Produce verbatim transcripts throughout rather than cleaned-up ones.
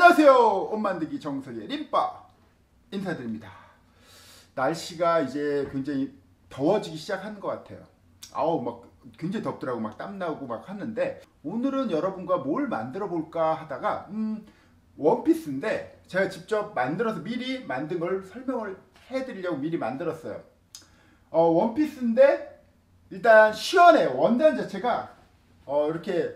안녕하세요. 옷 만들기 정석의 림빠 인사드립니다. 날씨가 이제 굉장히 더워지기 시작한 것 같아요. 아우 막 굉장히 덥더라고. 막 땀나고 막 하는데, 오늘은 여러분과 뭘 만들어 볼까 하다가 음 원피스인데 제가 직접 만들어서 미리 만든 걸 설명을 해드리려고 미리 만들었어요. 어 원피스인데 일단 시원해요. 원단 자체가 어 이렇게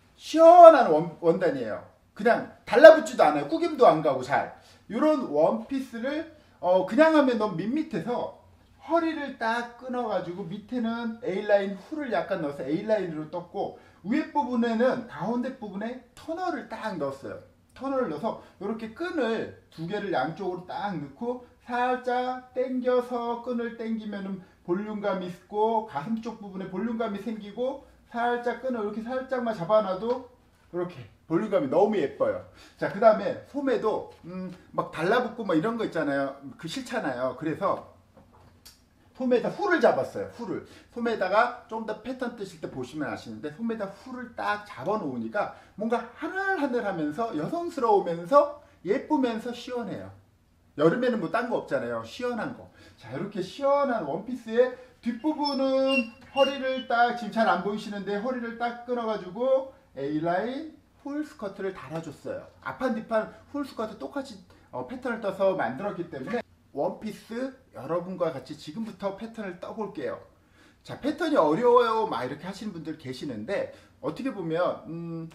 시원한 원, 원단이에요. 그냥 달라붙지도 않아요. 구김도 안 가고 잘. 이런 원피스를 어 그냥 하면 너무 밋밋해서 허리를 딱 끊어가지고 밑에는 A라인 훌을 약간 넣어서 A라인으로 떴고, 위에 부분에는 가운데 부분에 터널을 딱 넣었어요. 터널을 넣어서 이렇게 끈을 두 개를 양쪽으로 딱 넣고 살짝 당겨서 끈을 당기면은 볼륨감이 있고, 가슴 쪽 부분에 볼륨감이 생기고, 살짝 끈을 이렇게 살짝만 잡아놔도 이렇게 볼륨감이 너무 예뻐요. 자, 그 다음에 소매도 음, 막 달라붙고 막 이런 거 있잖아요. 그 싫잖아요. 그래서 소매에다 훌을 잡았어요. 훌을 소매에다가 좀 더 패턴 뜨실 때 보시면 아시는데, 소매에다 훌을 딱 잡아 놓으니까 뭔가 하늘하늘하면서 여성스러우면서 예쁘면서 시원해요. 여름에는 뭐 딴 거 없잖아요. 시원한 거. 자, 이렇게 시원한 원피스의 뒷부분은 허리를 딱, 지금 잘 안 보이시는데 허리를 딱 끊어가지고 A라인 훌 스커트를 달아줬어요. 앞판 뒷판 훌 스커트 똑같이 어, 패턴을 떠서 만들었기 때문에 원피스 여러분과 같이 지금부터 패턴을 떠볼게요. 자, 패턴이 어려워요 막 이렇게 하시는 분들 계시는데, 어떻게 보면 음,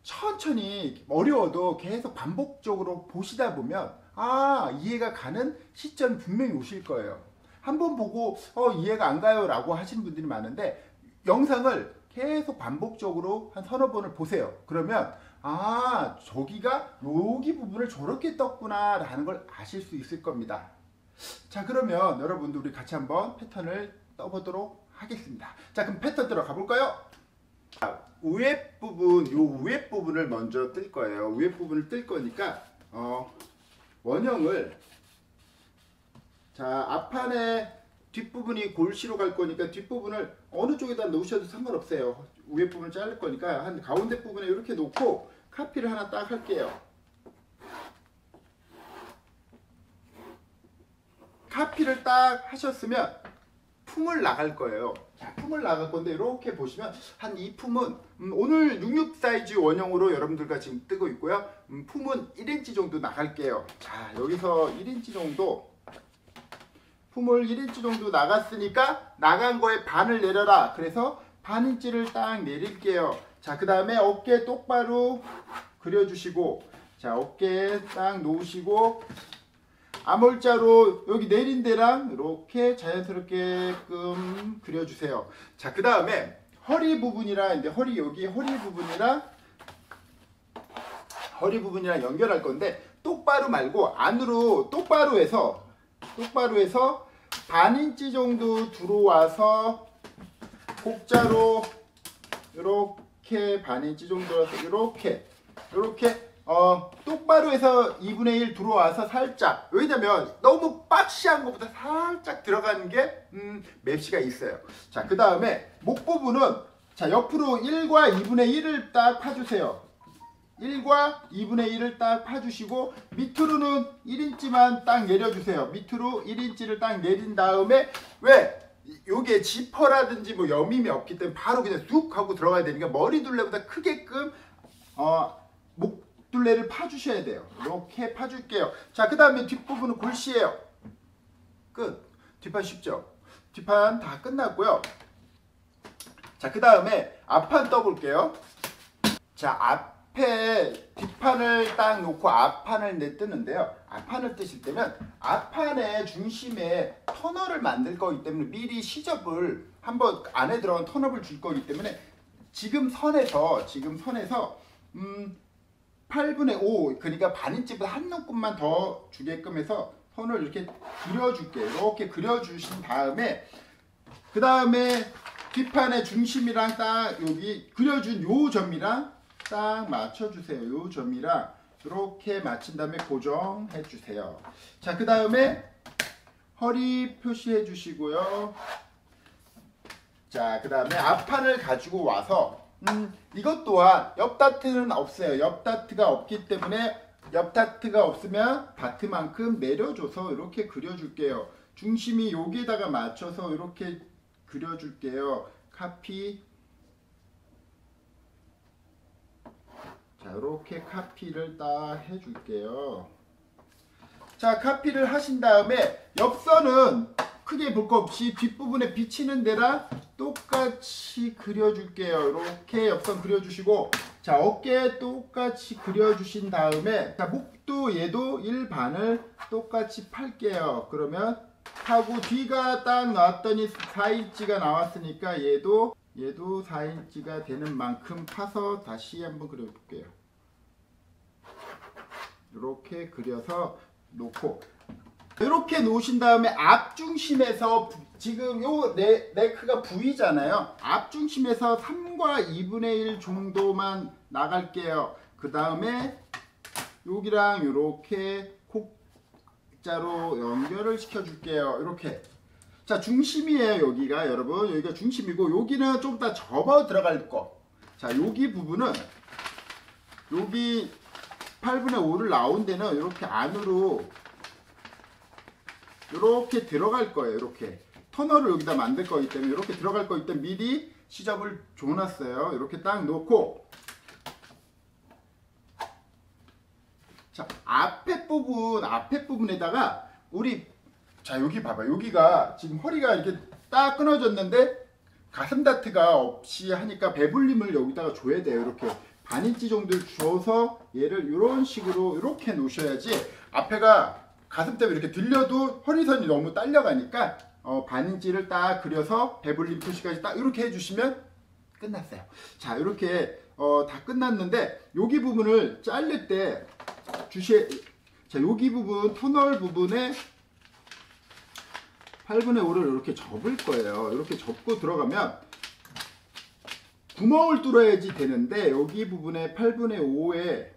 천천히 어려워도 계속 반복적으로 보시다 보면 아 이해가 가는 시점이 분명히 오실 거예요. 한번 보고 어 이해가 안 가요 라고 하시는 분들이 많은데, 영상을 계속 반복적으로 한 서너 번을 보세요. 그러면 아 저기가 여기 부분을 저렇게 떴구나 라는 걸 아실 수 있을 겁니다. 자, 그러면 여러분들 우리 같이 한번 패턴을 떠보도록 하겠습니다. 자, 그럼 패턴 들어가 볼까요? 자, 위에 부분, 요 위에 부분을 먼저 뜰 거예요. 위에 부분을 뜰 거니까 어, 원형을, 자, 앞판에 뒷부분이 골시로 갈 거니까 뒷부분을 어느 쪽에다 놓으셔도 상관없어요. 위에 부분을 자를 거니까 한 가운데 부분에 이렇게 놓고 카피를 하나 딱 할게요. 카피를 딱 하셨으면 품을 나갈 거예요. 자, 품을 나갈 건데 이렇게 보시면 한 이 품은 음, 오늘 육십육 사이즈 원형으로 여러분들과 지금 뜨고 있고요. 음, 품은 일 인치 정도 나갈게요. 자, 여기서 일 인치 정도, 품을 일 인치 정도 나갔으니까 나간 거에 반을 내려라. 그래서 반 인치를 딱 내릴게요. 자, 그 다음에 어깨 똑바로 그려주시고, 자, 어깨에 딱 놓으시고, 암홀자로 여기 내린 데랑 이렇게 자연스럽게끔 그려주세요. 자, 그 다음에 허리 부분이랑, 이제 허리, 여기 허리 부분이랑 허리 부분이랑 연결할 건데, 똑바로 말고 안으로 똑바로 해서 똑바로 해서 반 인치 정도 들어와서 곡자로 이렇게 반 인치 정도 이렇게 이렇게 어 똑바로 해서 이분의 일 들어와서 살짝, 왜냐면 너무 박시한 것보다 살짝 들어가는 게 음, 맵시가 있어요. 자, 그 다음에 목 부분은, 자, 옆으로 일과 이분의 일을 딱 파주세요. 일과 이분의 일을 딱 파주시고, 밑으로는 일 인치만 딱 내려주세요. 밑으로 일 인치를 딱 내린 다음에, 왜? 요게 지퍼라든지 뭐 여밈이 없기 때문에 바로 그냥 쑥 하고 들어가야 되니까 머리 둘레보다 크게끔 어, 목 둘레를 파주셔야 돼요. 이렇게 파줄게요. 자, 그 다음에 뒷부분은 골시예요. 끝. 뒷판 쉽죠? 뒷판 다 끝났고요. 자, 그 다음에 앞판 떠볼게요. 자, 앞에 뒷판을 딱 놓고 앞판을 내뜨는데요. 앞판을 뜨실 때면 앞판의 중심에 터널을 만들 거기 때문에 미리 시접을 한번 안에 들어간 터널을 줄 거기 때문에 지금 선에서 지금 선에서 음 팔분의 오, 그러니까 반 인치보다 한 눈곱만 더 주게끔 해서 선을 이렇게 그려줄게요. 이렇게 그려주신 다음에, 그 다음에 뒷판의 중심이랑 딱 여기 그려준 요 점이랑 딱 맞춰주세요. 요 점이랑 이렇게 맞춘 다음에 고정해 주세요. 자, 그 다음에 허리 표시해 주시고요. 자, 그 다음에 앞판을 가지고 와서 음, 이것 또한 옆다트는 없어요. 옆다트가 없기 때문에 옆 다트가 없으면 다트만큼 내려줘서 이렇게 그려줄게요. 중심이 여기에다가 맞춰서 이렇게 그려줄게요. 카피. 자, 이렇게 카피를 딱 해줄게요. 자, 카피를 하신 다음에 옆선은 크게 볼 거 없이 뒷부분에 비치는 데랑 똑같이 그려줄게요. 이렇게 옆선 그려주시고, 자, 어깨 똑같이 그려주신 다음에, 자, 목도 얘도 일 반을 똑같이 팔게요. 그러면 하고 뒤가 딱 나왔더니 사 인치가 나왔으니까 얘도 얘도 사 인치가 되는 만큼 파서 다시 한번 그려볼게요. 이렇게 그려서 놓고, 이렇게 놓으신 다음에 앞중심에서 지금 요 네, 네크가 V잖아요. 앞중심에서 삼과 이분의 일 정도만 나갈게요. 그 다음에 여기랑 이렇게 곡자로 연결을 시켜줄게요. 이렇게. 자, 중심이에요. 여기가 여러분 여기가 중심이고, 여기는 좀 더 접어 들어갈 거. 자, 여기 부분은 여기 팔분의 오를 나온 데는 이렇게 안으로 이렇게 들어갈 거예요. 이렇게 터널을 여기다 만들 거기 때문에 이렇게 들어갈 거기 때문에 미리 시접을 줘놨어요. 이렇게 딱 놓고, 자, 앞에 부분 앞에 부분에다가 우리, 자, 여기 봐봐. 여기가 지금 허리가 이렇게 딱 끊어졌는데 가슴 다트가 없이 하니까 배불림을 여기다가 줘야 돼요. 이렇게 반 인치 정도를 줘서 얘를 이런 식으로 이렇게 놓으셔야지, 앞에가 가슴 때문에 이렇게 들려도 허리선이 너무 딸려가니까 어, 반 인치를 딱 그려서 배불림 표시까지 딱 이렇게 해주시면 끝났어요. 자, 이렇게 어, 다 끝났는데 여기 부분을 자를 때 주시, 자, 여기 부분 터널 부분에 팔분의 오를 이렇게 접을 거예요. 이렇게 접고 들어가면 구멍을 뚫어야지 되는데, 여기 부분에 팔분의 오에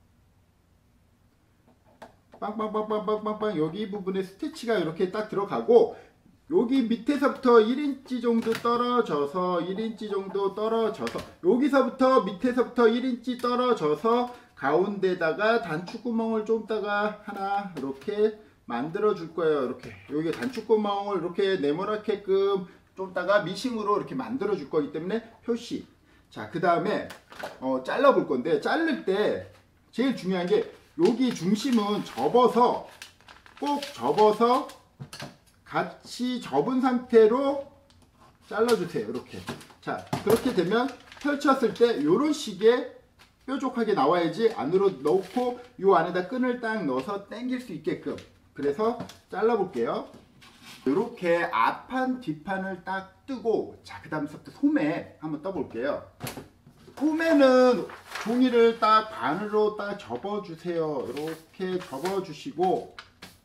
빵빵빵빵빵빵 여기 부분에 스티치가 이렇게 딱 들어가고, 여기 밑에서부터 일 인치 정도 떨어져서 일 인치 정도 떨어져서 여기서부터 밑에서부터 일 인치 떨어져서 가운데다가 단축구멍을 좀 따가 하나 이렇게 만들어 줄 거예요. 이렇게 여기 단축구멍을 이렇게 네모나게끔 좀 따가 미싱으로 이렇게 만들어 줄 거기 때문에 표시. 자, 그 다음에 어, 잘라 볼 건데, 자를 때 제일 중요한 게 여기 중심은 접어서 꼭 접어서 같이 접은 상태로 잘라주세요. 이렇게. 자, 그렇게 되면 펼쳤을 때 이런 식의 뾰족하게 나와야지 안으로 넣고 이 안에다 끈을 딱 넣어서 당길 수 있게끔. 그래서 잘라 볼게요. 이렇게 앞판 뒷판을 딱 뜨고, 자, 그 다음부터 소매 한번 떠볼게요. 소매는 종이를 딱 반으로 딱 접어주세요. 이렇게 접어주시고,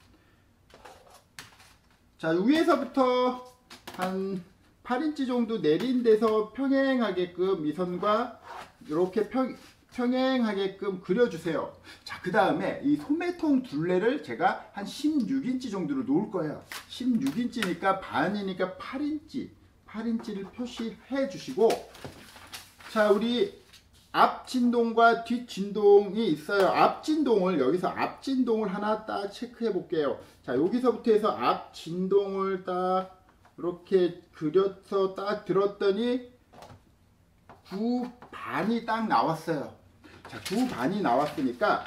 자, 위에서부터 한 팔 인치 정도 내린 데서 평행하게끔 이 선과 이렇게 평, 평행하게끔 그려주세요. 자, 그 다음에 이 소매통 둘레를 제가 한 십육 인치 정도로 놓을 거예요. 십육 인치니까 반이니까 팔 인치, 팔 인치를 표시해 주시고, 자, 우리 앞 진동과 뒷 진동이 있어요. 앞 진동을 여기서 앞 진동을 하나 딱 체크해 볼게요. 자, 여기서부터 해서 앞 진동을 딱 이렇게 그려서 딱 들었더니 구 반이 딱 나왔어요. 자, 구 반이 나왔으니까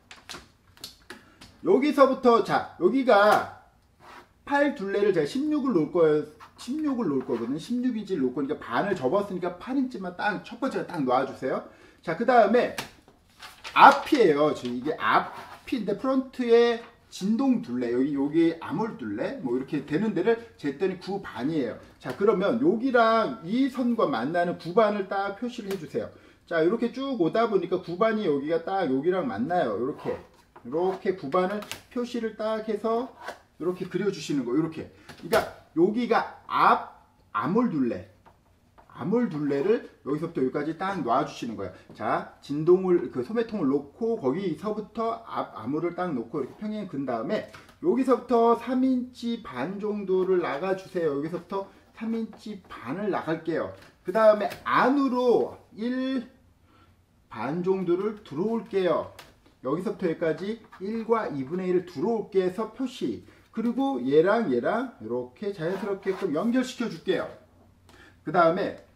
여기서부터, 자, 여기가 팔 둘레를 제가 십육을 놓을 거예요. 십육을 놓을 거거든요. 십육 인치를 놓을 거니까 반을 접었으니까 팔 인치만 딱 첫 번째로 딱 놔주세요. 자, 그 다음에 앞이에요. 지금 이게 앞인데 프론트에 진동 둘레, 여기 여기 아몰 둘레 뭐 이렇게 되는 데를 쟀더니 구 반이에요. 자, 그러면 여기랑 이 선과 만나는 구 반을 딱 표시를 해주세요. 자, 이렇게 쭉 오다 보니까 구 반이 여기가 딱 여기랑 만나요. 이렇게 이렇게 구 반을 표시를 딱 해서 이렇게 그려주시는 거. 이렇게. 그러니까 여기가 앞 아몰 둘레, 아몰 둘레를 여기서부터 여기까지 딱 놔주시는 거예요. 자, 진동을 그 소매통을 놓고 거기서부터 앞 아몰을 딱 놓고 이렇게 평행 근 다음에 여기서부터 삼 인치 반 정도를 나가주세요. 여기서부터 삼 인치 반을 나갈게요. 그 다음에 안으로 일 반 정도를 들어올게요. 여기서부터 여기까지 일과 이분의 일을 들어올게 해서 표시. 그리고 얘랑 얘랑 이렇게 자연스럽게끔 연결시켜 줄게요. 그 다음에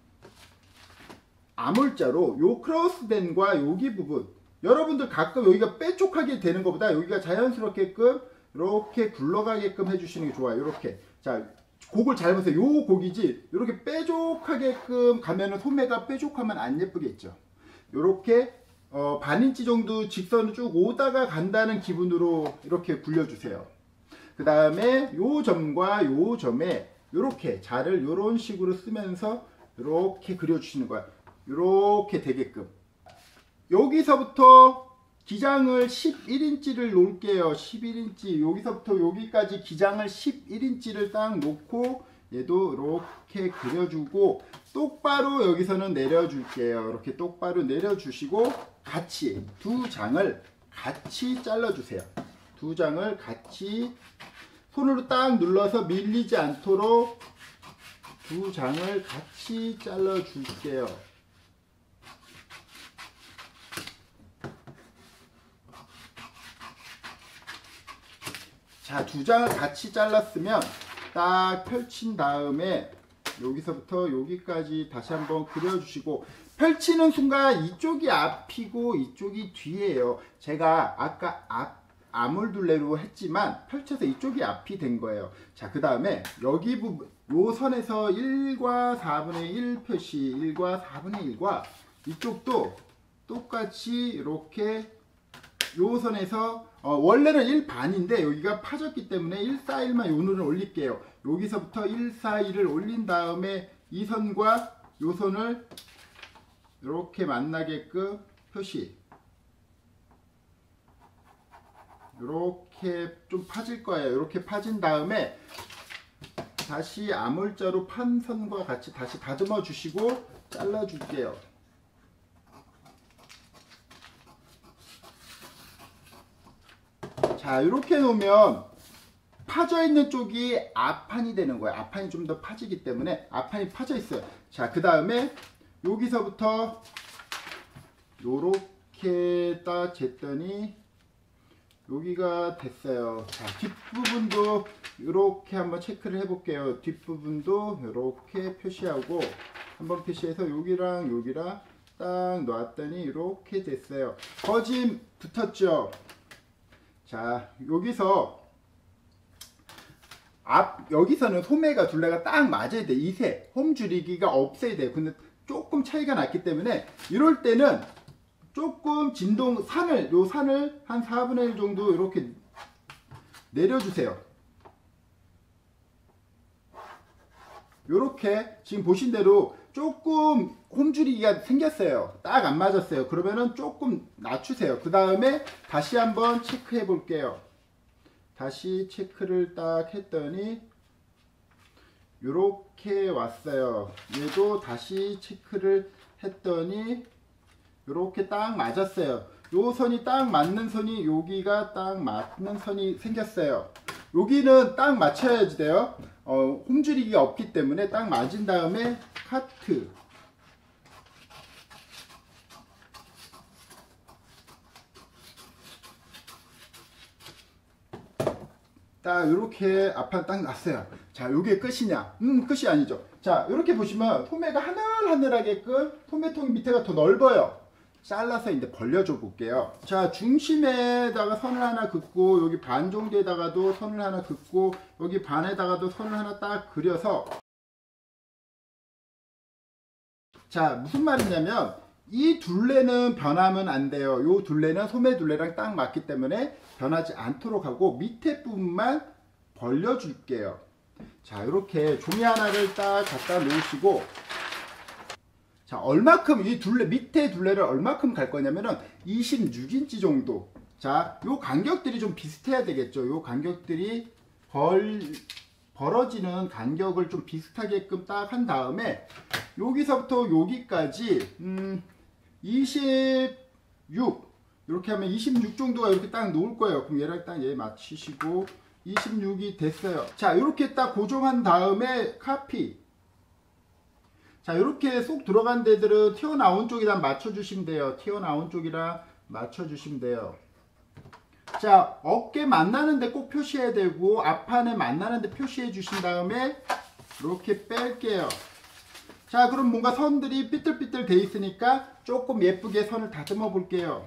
아물자로 요 크로스된과 여기 부분, 여러분들 가끔 여기가 빼쪽하게 되는 것보다 여기가 자연스럽게끔 이렇게 굴러가게끔 해주시는 게 좋아요. 이렇게. 자, 곡을 잘 보세요. 요 곡이지 이렇게 빼족하게끔 가면은 소매가 빼족하면 안 예쁘겠죠. 요렇게 어, 반인치 정도 직선을 쭉 오다가 간다는 기분으로 이렇게 굴려주세요. 그 다음에 요 점과 요 점에 요렇게 자를 요런 식으로 쓰면서 요렇게 그려주시는 거야. 요렇게 되게끔. 여기서부터 기장을 십일 인치를 놓을게요. 십일 인치. 여기서부터 여기까지 기장을 십일 인치를 딱 놓고 얘도 이렇게 그려주고 똑바로 여기서는 내려줄게요. 이렇게 똑바로 내려주시고 같이 두 장을 같이 잘라주세요. 두 장을 같이 손으로 딱 눌러서 밀리지 않도록 두 장을 같이 잘라줄게요. 자, 두 장을 같이 잘랐으면 딱 펼친 다음에 여기서부터 여기까지 다시 한번 그려주시고 펼치는 순간 이쪽이 앞이고 이쪽이 뒤에요. 제가 아까 앞 아물둘레로 했지만 펼쳐서 이쪽이 앞이 된 거예요. 자, 그 다음에 여기 부분 요 선에서 일과 사분의 일 표시, 일과 사분의 일과 이쪽도 똑같이 이렇게 요 선에서 어, 원래는 일 반인데 여기가 파졌기 때문에 일, 사, 일만 요 눈을 올릴게요. 여기서부터 일, 사, 일을 올린 다음에 이 선과 요 선을 이렇게 만나게끔 표시. 이렇게 좀 파질 거예요. 이렇게 파진 다음에 다시 아물자로 판 선과 같이 다시 다듬어 주시고 잘라 줄게요. 자, 이렇게 놓으면 파져 있는 쪽이 앞판이 되는 거예요. 앞판이 좀 더 파지기 때문에 앞판이 파져 있어요. 자, 그 다음에 여기서부터 요렇게 딱 쟀더니 여기가 됐어요. 자, 뒷부분도 이렇게 한번 체크를 해 볼게요. 뒷부분도 이렇게 표시하고 한번 표시해서 여기랑 여기랑 딱 놨더니 이렇게 됐어요. 거짐 붙었죠. 자, 여기서 앞 여기서는 소매가 둘레가 딱 맞아야 돼. 이세 홈 줄이기가 없어야 돼. 근데 조금 차이가 났기 때문에 이럴 때는 조금 진동 산을 요 산을 한 사분의 일 정도 이렇게 내려주세요. 요렇게 지금 보신 대로 조금 홈줄이기가 생겼어요. 딱 안 맞았어요. 그러면은 조금 낮추세요. 그 다음에 다시 한번 체크해 볼게요. 다시 체크를 딱 했더니 요렇게 왔어요. 얘도 다시 체크를 했더니 요렇게 딱 맞았어요. 요 선이 딱 맞는 선이 여기가 딱 맞는 선이 생겼어요. 여기는 딱 맞춰야지 돼요. 어, 홈줄이기가 없기 때문에 딱 맞은 다음에 카트. 딱 이렇게 앞판 딱 났어요. 자, 요게 끝이냐? 음, 끝이 아니죠. 자, 이렇게 보시면 소매가 하늘하늘하게끔 소매통 밑에가 더 넓어요. 잘라서 이제 벌려줘 볼게요. 자, 중심에다가 선을 하나 긋고 여기 반 정도에다가도 선을 하나 긋고 여기 반에다가도 선을 하나 딱 그려서, 자, 무슨 말이냐면 이 둘레는 변하면 안 돼요. 요 둘레는 소매 둘레랑 딱 맞기 때문에 변하지 않도록 하고 밑에 부분만 벌려줄게요. 자, 이렇게 종이 하나를 딱 갖다 놓으시고, 자, 얼마큼 이 둘레 밑에 둘레를 얼마큼 갈 거냐면은 이십육 인치 정도. 자, 요 간격들이 좀 비슷해야 되겠죠. 요 간격들이 벌 벌어지는 간격을 좀 비슷하게끔 딱 한 다음에 여기서부터 여기까지 음, 이십육 이렇게 하면 이십육 정도가 이렇게 딱 놓을 거예요. 그럼 얘랑 딱 얘 맞추시고 이십육이 됐어요. 자, 이렇게 딱 고정한 다음에 카피. 자, 이렇게 쏙 들어간 데들은 튀어나온 쪽이랑 맞춰주시면 돼요. 튀어나온 쪽이랑 맞춰주시면 돼요. 자, 어깨 만나는데 꼭 표시해야 되고 앞판에 만나는데 표시해 주신 다음에 이렇게 뺄게요. 자, 그럼 뭔가 선들이 삐뚤삐뚤 돼 있으니까 조금 예쁘게 선을 다듬어 볼게요.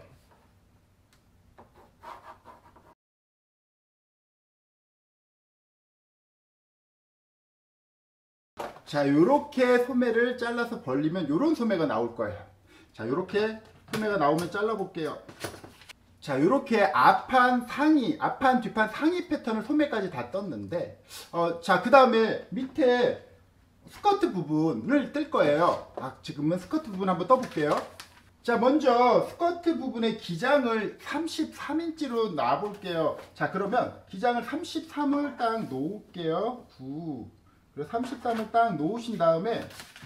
자, 요렇게 소매를 잘라서 벌리면 요런 소매가 나올 거예요. 자, 요렇게 소매가 나오면 잘라 볼게요. 자, 요렇게 앞판 상의, 앞판 뒷판 상의 패턴을 소매까지 다 떴는데 어, 자, 그 다음에 밑에 스커트 부분을 뜰 거예요. 아, 지금은 스커트 부분 한번 떠볼게요. 자, 먼저 스커트 부분의 기장을 삼십삼 인치로 놔 볼게요. 자, 그러면 기장을 삼십삼을 딱 놓을게요. 구. 그리고 삼십삼을 딱 놓으신 다음에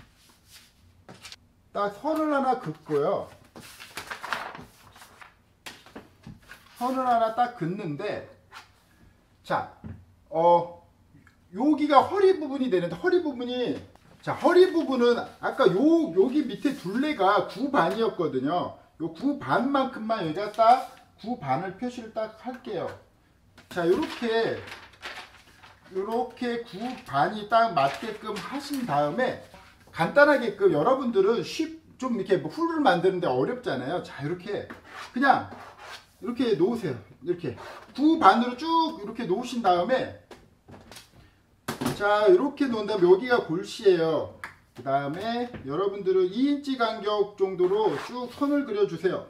딱 선을 하나 긋고요. 선을 하나 딱 긋는데, 자, 어, 여기가 허리 부분이 되는데, 허리 부분이, 자, 허리 부분은 아까 요, 여기 밑에 둘레가 구 반이었거든요. 요 구 반만큼만 여기다 딱 구 반을 표시를 딱 할게요. 자, 요렇게, 요렇게 구 반이 딱 맞게끔 하신 다음에, 간단하게끔 여러분들은 쉽, 좀 이렇게 뭐 훌을 만드는데 어렵잖아요. 자, 이렇게 그냥 이렇게 놓으세요. 이렇게 구 반으로 쭉 이렇게 놓으신 다음에, 자, 이렇게 놓은 다음에 여기가 골시예요. 그 다음에 여러분들은 이 인치 간격 정도로 쭉 선을 그려주세요.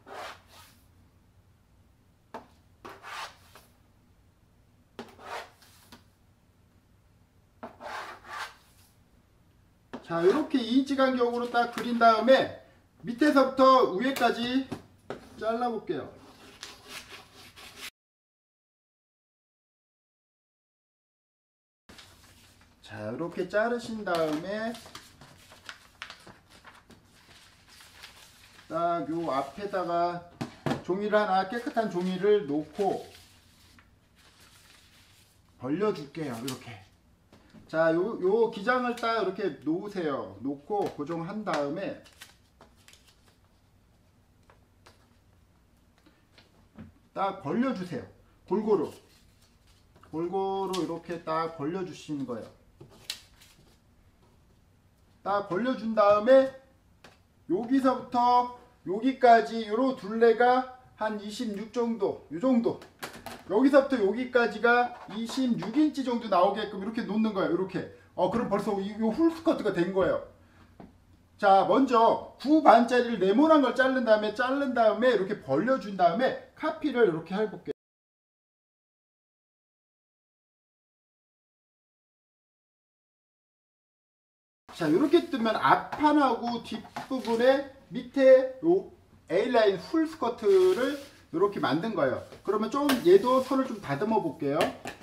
자, 이렇게 이 인치 간격으로 딱 그린 다음에 밑에서부터 위에까지 잘라 볼게요. 자, 이렇게 자르신 다음에 딱 요 앞에다가 종이를 하나, 깨끗한 종이를 놓고 벌려줄게요. 이렇게. 자, 요, 요 기장을 딱 이렇게 놓으세요. 놓고 고정한 다음에 딱 벌려주세요. 골고루. 골고루 이렇게 딱 벌려주시는 거예요. 딱 벌려준 다음에 여기서부터 여기까지 요 둘레가 한 이십육 정도, 요 정도. 여기서부터 여기까지가 이십육 인치 정도 나오게끔 이렇게 놓는 거예요. 이렇게. 어, 그럼 벌써 이 훌스커트가 된 거예요. 자, 먼저 구 반짜리를 네모난 걸 자른 다음에 자른 다음에 이렇게 벌려준 다음에 카피를 이렇게 해볼게요. 자, 이렇게 뜨면 앞판하고 뒷부분에 밑에 요 A라인 풀 스커트를 이렇게 만든 거예요. 그러면 좀 얘도 선을 좀 다듬어 볼게요.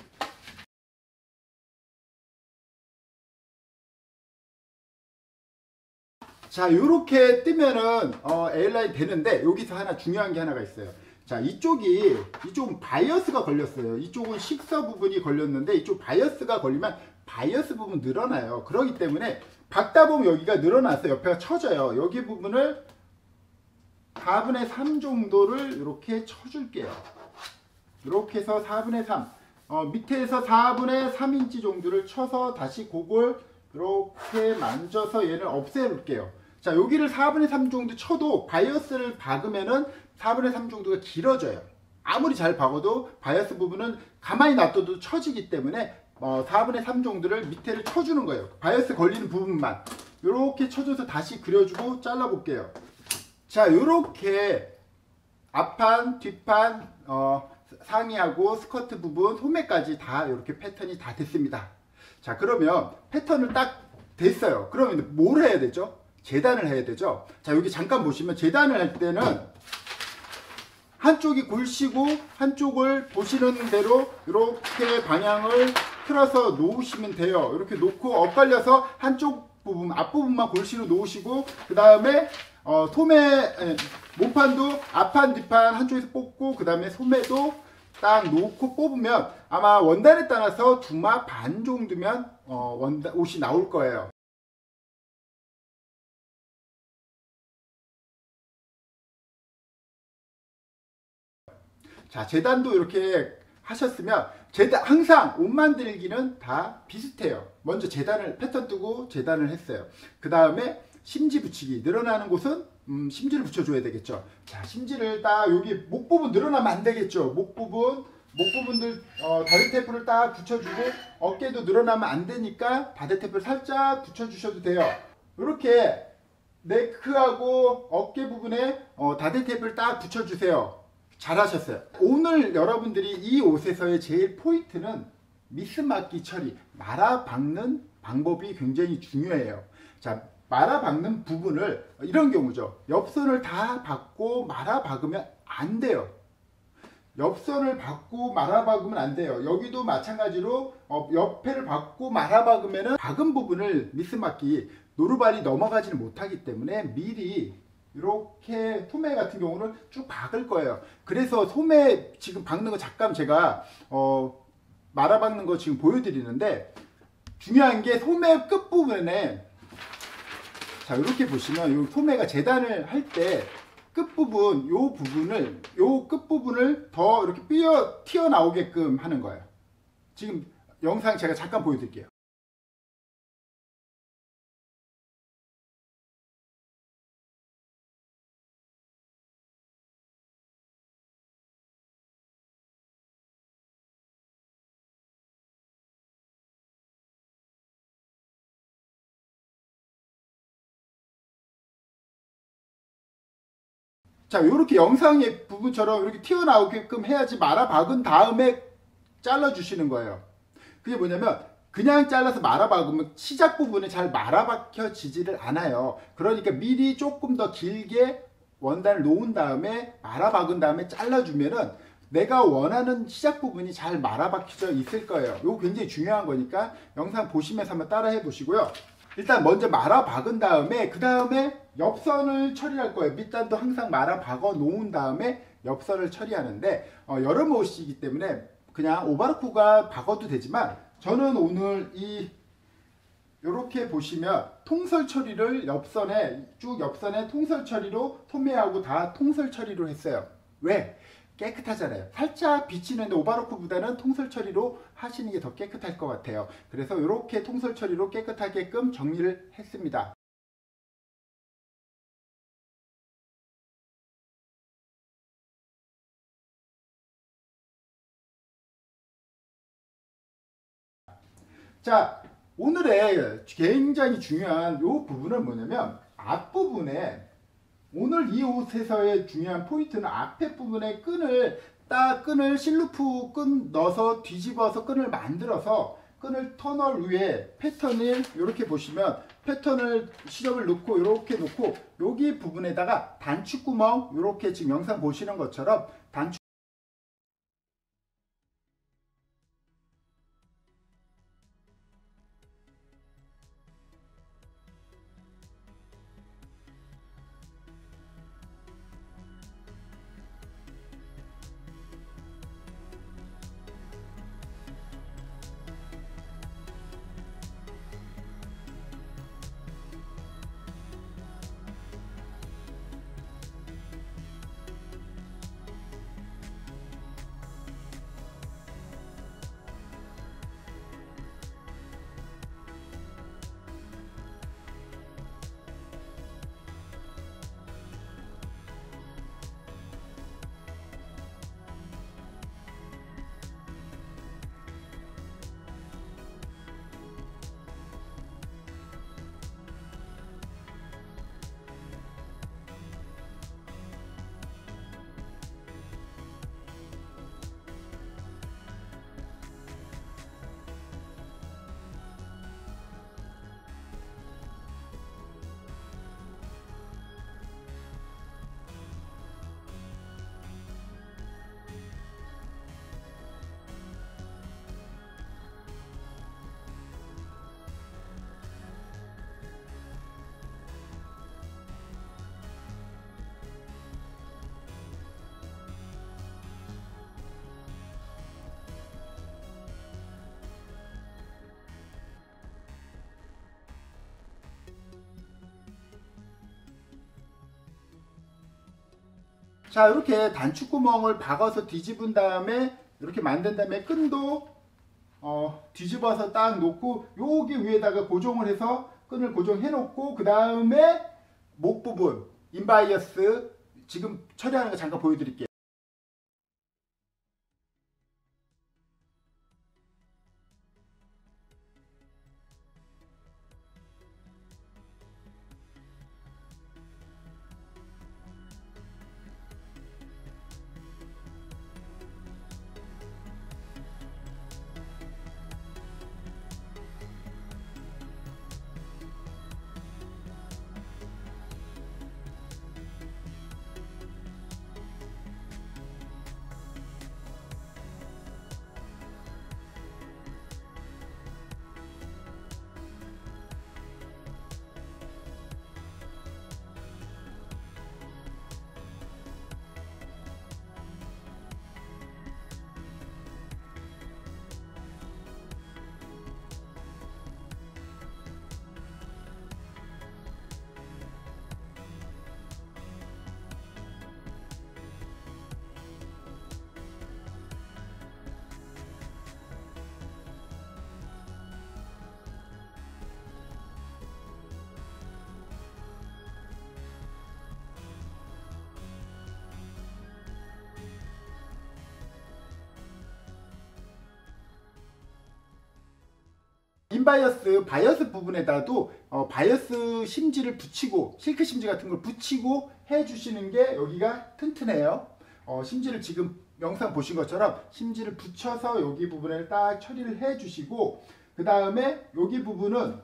자, 이렇게 뜨면은 어, A라인 되는데 여기서 하나 중요한 게 하나가 있어요. 자, 이쪽이 이쪽은 바이어스가 걸렸어요. 이쪽은 식서 부분이 걸렸는데 이쪽 바이어스가 걸리면 바이어스 부분 늘어나요. 그렇기 때문에 박다 보면 여기가 늘어나서 옆에가 쳐져요. 여기 부분을 사분의 삼 정도를 이렇게 쳐줄게요. 이렇게 해서 사분의 삼, 어, 밑에서 사분의 삼 인치 정도를 쳐서 다시 그걸 이렇게 만져서 얘를 없애볼게요. 자, 여기를 사분의 삼 정도 쳐도 바이어스를 박으면은 사분의 삼 정도가 길어져요. 아무리 잘 박아도 바이어스 부분은 가만히 놔둬도 쳐지기 때문에 어, 사분의 삼 정도를 밑에를 쳐주는 거예요. 바이어스 걸리는 부분만 이렇게 쳐줘서 다시 그려주고 잘라볼게요. 자, 이렇게 앞판, 뒷판, 어, 상의하고 스커트 부분, 소매까지 다 이렇게 패턴이 다 됐습니다. 자, 그러면 패턴을 딱 됐어요. 그러면 뭘 해야 되죠? 재단을 해야 되죠. 자, 여기 잠깐 보시면 재단을 할 때는 한쪽이 골시고 한쪽을 보시는 대로 이렇게 방향을 틀어서 놓으시면 돼요. 이렇게 놓고 엇갈려서 한쪽 부분, 앞부분만 골시로 놓으시고 그 다음에 어, 소매, 에, 몸판도 앞판, 뒷판 한쪽에서 뽑고 그 다음에 소매도 딱 놓고 뽑으면 아마 원단에 따라서 두마 반 정도면 어, 원단, 옷이 나올 거예요. 자, 재단도 이렇게 하셨으면 재단 항상 옷 만들기는 다 비슷해요. 먼저 재단을 패턴 뜨고 재단을 했어요. 그 다음에 심지 붙이기. 늘어나는 곳은 음, 심지를 붙여줘야 되겠죠. 자, 심지를 딱 여기 목 부분 늘어나면 안 되겠죠. 목 부분 목 부분들 어, 다대 테이프를 딱 붙여주고 어깨도 늘어나면 안 되니까 다대 테이프를 살짝 붙여주셔도 돼요. 이렇게 네크하고 어깨 부분에 어, 다대 테이프를 딱 붙여주세요. 잘하셨어요. 오늘 여러분들이 이 옷에서의 제일 포인트는 미스맞기 처리, 말아박는 방법이 굉장히 중요해요. 자, 말아박는 부분을 이런 경우죠. 옆선을 다 박고 말아박으면 안 돼요. 옆선을 박고 말아박으면 안 돼요. 여기도 마찬가지로 어, 옆에를 박고 말아박으면 박은 부분을 미스맞기 노루발이 넘어가지를 못하기 때문에 미리 이렇게 소매 같은 경우는 쭉 박을 거예요. 그래서 소매 지금 박는 거 잠깐 제가 어, 말아박는 거 지금 보여드리는데 중요한 게 소매 끝부분에 자 이렇게 보시면 이 소매가 재단을 할 때 끝부분 요 부분을 요 끝부분을 더 이렇게 삐어 튀어나오게끔 하는 거예요. 지금 영상 제가 잠깐 보여드릴게요. 자, 이렇게 영상의 부분처럼 이렇게 튀어나오게끔 해야지 말아 박은 다음에 잘라 주시는 거예요. 그게 뭐냐면 그냥 잘라서 말아 박으면 시작 부분이 잘 말아 박혀지지를 않아요. 그러니까 미리 조금 더 길게 원단을 놓은 다음에 말아 박은 다음에 잘라 주면은 내가 원하는 시작 부분이 잘 말아 박혀져 있을 거예요. 이거 굉장히 중요한 거니까 영상 보시면서 한번 따라 해 보시고요. 일단 먼저 말아 박은 다음에 그 다음에 옆선을 처리할 거예요. 밑단도 항상 말아 박아 놓은 다음에 옆선을 처리하는데 어, 여름 옷이기 때문에 그냥 오바르쿠가 박아도 되지만 저는 오늘 이 이렇게 보시면 통설 처리를 옆선에 쭉 옆선에 통설 처리로 소매하고 다 통설 처리로 했어요. 왜? 깨끗하잖아요. 살짝 비치는데 오바로크보다는 통설 처리로 하시는 게 더 깨끗할 것 같아요. 그래서 이렇게 통설 처리로 깨끗하게끔 정리를 했습니다. 자, 오늘의 굉장히 중요한 이 부분은 뭐냐면 앞부분에 오늘 이 옷에서의 중요한 포인트는 앞에 부분에 끈을 딱 끈을 실루프 끈 넣어서 뒤집어서 끈을 만들어서 끈을 터널 위에 패턴을 이렇게 보시면 패턴을 시접을 넣고 이렇게 놓고 여기 부분에다가 단추구멍 이렇게 지금 영상 보시는 것처럼 단추 자, 이렇게 단추구멍을 박아서 뒤집은 다음에 이렇게 만든 다음에 끈도 어, 뒤집어서 딱 놓고 여기 위에다가 고정을 해서 끈을 고정해 놓고 그 다음에 목 부분 인바이어스 지금 처리하는 거 잠깐 보여드릴게요. 인바이어스 바이어스 부분에다도 어, 바이어스 심지를 붙이고 실크 심지 같은 걸 붙이고 해주시는 게 여기가 튼튼해요. 어, 심지를 지금 영상 보신 것처럼 심지를 붙여서 여기 부분을 딱 처리를 해주시고 그 다음에 여기 부분은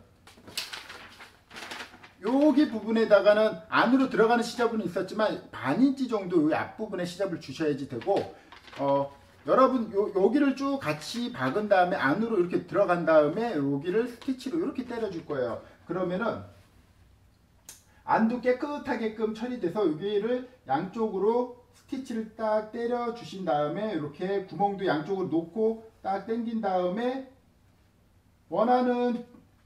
여기 부분에다가는 안으로 들어가는 시접은 있었지만 반 인치 정도 이 앞부분에 시접을 주셔야지 되고 어, 여러분 요, 여기를 쭉 같이 박은 다음에 안으로 이렇게 들어간 다음에 여기를 스티치로 이렇게 때려줄 거예요. 그러면은 안도 깨끗하게끔 처리돼서 여기를 양쪽으로 스티치를 딱 때려 주신 다음에 이렇게 구멍도 양쪽으로 놓고 딱 당긴 다음에 원하는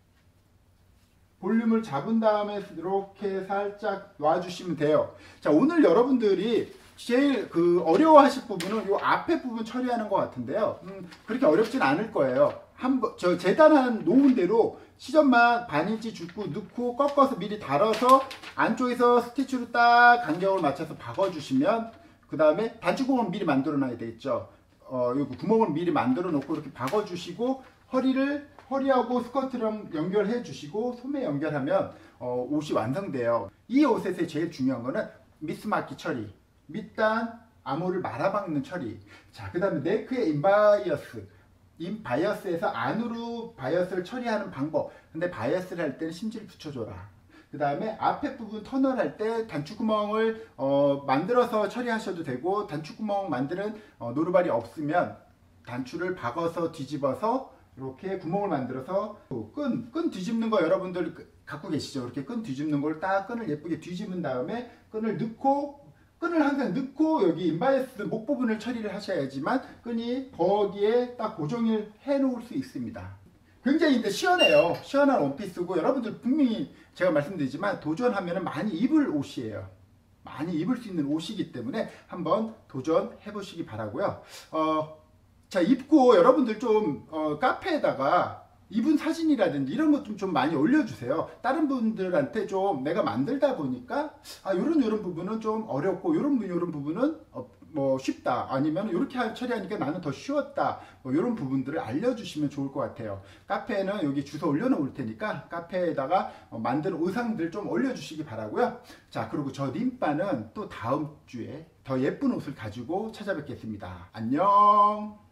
볼륨을 잡은 다음에 이렇게 살짝 놔주시면 돼요. 자, 오늘 여러분들이 제일 그 어려워하실 부분은 이 앞에 부분 처리하는 것 같은데요. 음, 그렇게 어렵진 않을 거예요. 한번 저 재단한 놓은 대로 시접만 반 인치 주고 넣고 꺾어서 미리 달아서 안쪽에서 스티치로 딱 간격을 맞춰서 박아주시면 그 다음에 단추구멍을 미리 만들어 놔야 되겠죠. 어, 여기 구멍을 미리 만들어 놓고 이렇게 박아주시고 허리를 허리하고 스커트랑 연결해 주시고 소매 연결하면 어, 옷이 완성돼요. 이 옷에서 제일 중요한 거는 미스마키 처리. 밑단 암호를 말아박는 처리. 자, 그 다음에 네크의 인바이어스. 인바이어스에서 안으로 바이어스를 처리하는 방법. 근데 바이어스를 할 때는 심지를 붙여줘라. 그 다음에 앞에 부분 터널 할 때 단추구멍을 어, 만들어서 처리하셔도 되고 단추구멍 만드는 어, 노루발이 없으면 단추를 박아서 뒤집어서 이렇게 구멍을 만들어서 끈, 끈 뒤집는 거 여러분들 갖고 계시죠? 이렇게 끈 뒤집는 걸 딱 끈을 예쁘게 뒤집은 다음에 끈을 넣고 끈을 항상 넣고 여기 인바이어스 목 부분을 처리를 하셔야지만 끈이 거기에 딱 고정을 해 놓을 수 있습니다. 굉장히 근데 시원해요. 시원한 원피스고 여러분들 분명히 제가 말씀드리지만 도전하면 많이 입을 옷이에요. 많이 입을 수 있는 옷이기 때문에 한번 도전해 보시기 바라고요. 어, 자, 입고 여러분들 좀 어, 카페에다가 입은 사진이라든지 이런 것 좀 좀 많이 올려주세요. 다른 분들한테 좀 내가 만들다 보니까 아 요런 요런 부분은 좀 어렵고 요런 요런 부분은 어, 뭐 쉽다 아니면 이렇게 처리하니까 나는 더 쉬웠다 뭐 요런 부분들을 알려주시면 좋을 것 같아요. 카페에는 여기 주소 올려놓을 테니까 카페에다가 어, 만든 의상들 좀 올려주시기 바라고요. 자, 그리고 저 림빠는 또 다음 주에 더 예쁜 옷을 가지고 찾아뵙겠습니다. 안녕.